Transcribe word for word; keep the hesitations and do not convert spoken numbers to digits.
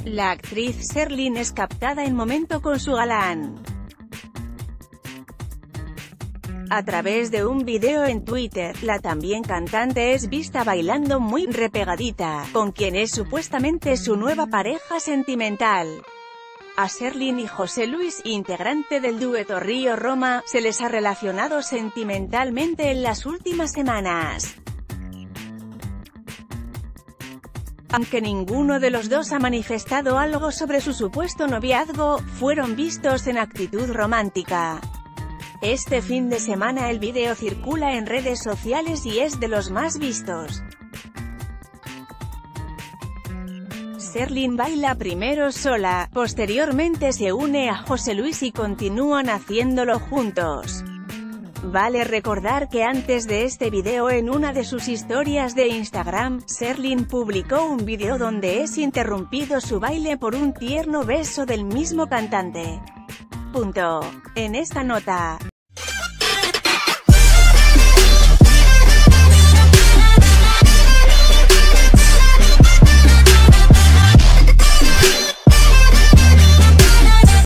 La actriz Sherlyn es captada en momento con su galán. A través de un video en Twitter, la también cantante es vista bailando muy repegadita, con quien es supuestamente su nueva pareja sentimental. A Sherlyn y José Luis, integrante del dueto Río Roma, se les ha relacionado sentimentalmente en las últimas semanas. Aunque ninguno de los dos ha manifestado algo sobre su supuesto noviazgo, fueron vistos en actitud romántica. Este fin de semana el video circula en redes sociales y es de los más vistos. Sherlyn baila primero sola, posteriormente se une a José Luis y continúan haciéndolo juntos. Vale recordar que antes de este video en una de sus historias de Instagram, Sherlyn publicó un video donde es interrumpido su baile por un tierno beso del mismo cantante. Punto. En esta nota.